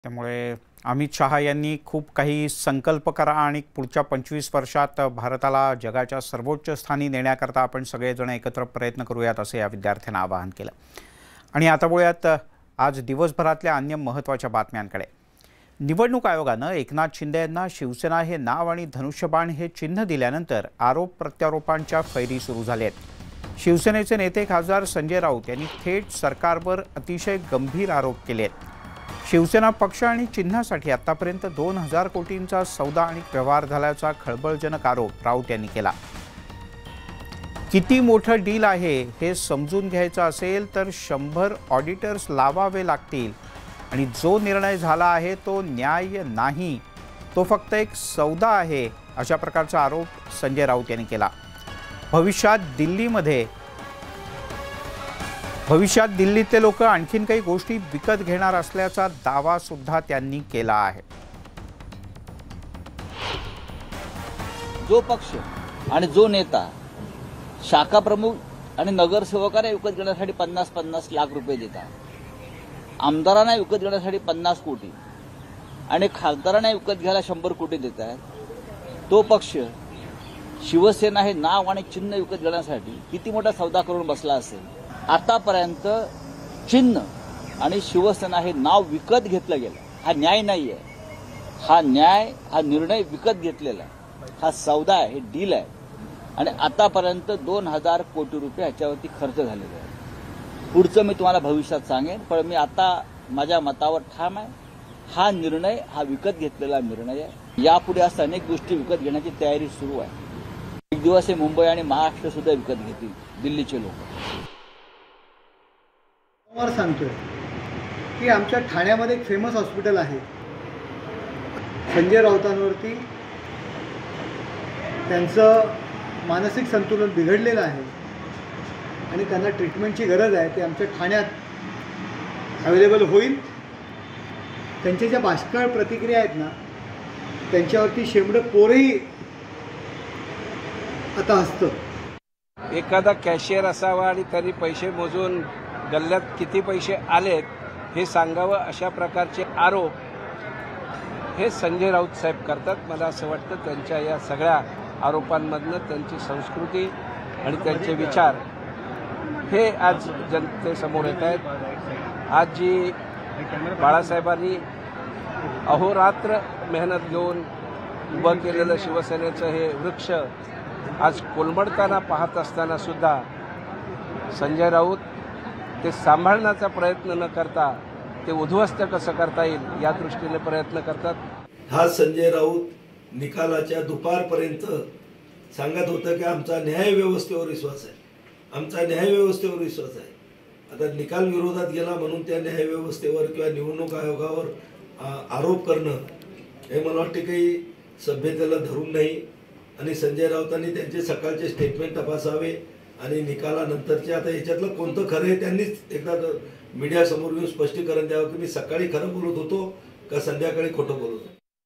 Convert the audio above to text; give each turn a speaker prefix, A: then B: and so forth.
A: त्यामुळे अमित शहा यांनी खूप काही संकल्प करा आणि पुढच्या 25 वर्षात भारताला जगाच्या सर्वोच्च स्थानी नेण्याकरता आपण सगळेजण एकत्र प्रयत्न करूयात असे या विद्यार्थ्यांना आवाहन केलं। आणि आता वळूयात आज दिवसभरातल्या अन्य महत्त्वाच्या बातम्यांकडे। निवडणूक आयोगाने एकनाथ शिंदे यांना शिवसेना हे नाव आणि धनुष्यबाण हे चिन्ह दिल्यानंतर आरोप प्रत्यारोपांच्या फैरी सुरू झाल्या आहेत। शिवसेनेचे नेते खासदार संजय राऊत यांनी थेट सरकारवर अतिशय गंभीर आरोप केले आहेत। शिवसेना पक्ष आणि चिन्हासाठी आतापर्यंत 2000 कोटींचा सौदा आणि व्यवहार झाल्याचा खळबळजनक आरोप राऊत यांनी केला। किती मोठं डील आहे हे समजून घ्यायचं असेल तर 100 ऑडिटर्स लावावे लागतील आणि जो निर्णय झाला आहे तो न्याय नाही, तो फक्त एक सौदा आहे, अशा प्रकारचा आरोप संजय राऊत यांनी केला। भविष्यात दिल्लीतले लोक आणखीन काही गोष्टी विकत घेणार असल्याचा दावा सुद्धा त्यांनी केला आहे।
B: जो पक्ष आणि जो नेता शाखा प्रमुख आणि नगरसेवकांना विकत घेण्यासाठी 50-50 लाख रुपये देतात, आमदारांना विकत घेण्यासाठी 50 कोटी आणि खासदारांना विकत घ्यायला 100 कोटी देत आहेत, तो पक्ष शिवसेना हे नाव आणि चिन्ह विकत घेण्यासाठी किती मोठा सौदा करून बसला असेल। आतापर्यंत चिन्ह आणि शिवसेना हे नाव विकत घेतलं गेलं, हा न्याय नाही आहे। हा निर्णय विकत घेतलेला आहे, हा सौदा आहे, हे डील आहे आणि आतापर्यंत 2000 कोटी रुपये ह्याच्यावरती खर्च झालेले आहे। पुढचं मी तुम्हाला भविष्यात सांगेन, पण मी आता माझ्या मतावर ठाम आहे। हा निर्णय हा विकत घेतलेला निर्णय आहे। यापुढे असं अनेक गोष्टी विकत घेण्याची तयारी सुरू आहे। एक दिवस हे मुंबई आणि महाराष्ट्र सुद्धा विकत घेतील दिल्लीचे लोक।
C: सांगतोय की आमच्या ठाण्यामध्ये एक फेमस हॉस्पिटल आहे, संजय राऊतांवरती त्यांचं मानसिक संतुलन बिघडलेलं आहे आणि त्यांना ट्रीटमेंटची गरज आहे, ते आमच्या ठाण्यात अवेलेबल होईल। त्यांच्या ज्या बाष्कळ प्रतिक्रिया आहेत ना, त्यांच्यावरती शेंबडं पोरही आता हसतं।
D: एखादा कॅशियर असावा आणि त्यांनी पैसे मोजून गल्ल्यात किती पैसे आलेत हे सांगावं, अशा प्रकारचे आरोप हे संजय राऊत साहेब करतात। मला असं वाटतं त्यांच्या या सगळ्या आरोपांमधनं त्यांची संस्कृती आणि त्यांचे विचार हे आज जनतेसमोर येत आहेत। आज जी बाळासाहेबांनी अहोरात्र मेहनत घेऊन उभं केलेलं शिवसेनेचं हे वृक्ष आज कोलमडताना पाहत असताना सुद्धा संजय राऊत ते सांभाळण्याचा प्रयत्न न करता ते उद्ध्वस्त कसं करता येईल या दृष्टीने प्रयत्न करतात।
E: हा संजय राऊत निकालाच्या दुपारपर्यंत सांगत होतं की आमचा न्याय व्यवस्थेवर विश्वास आहे, आमचा न्याय व्यवस्थेवर विश्वास आहे। आता निकाल विरोधात गेला म्हणून त्या न्याय व्यवस्थेवर किंवा निवडणूक आयोगावर आरोप करणं हे मला वाटते काही सभ्यतेला धरून नाही। आणि संजय राऊतांनी त्यांचे सकाळचे स्टेटमेंट तपासावे आणि निकालानंतरचे आता याच्यातलं कोणतं खरं आहे त्यांनीच एकदा मीडियासमोर येऊन स्पष्टीकरण द्यावं की मी सकाळी खरं बोलत होतो का संध्याकाळी खोटं बोलत होतो।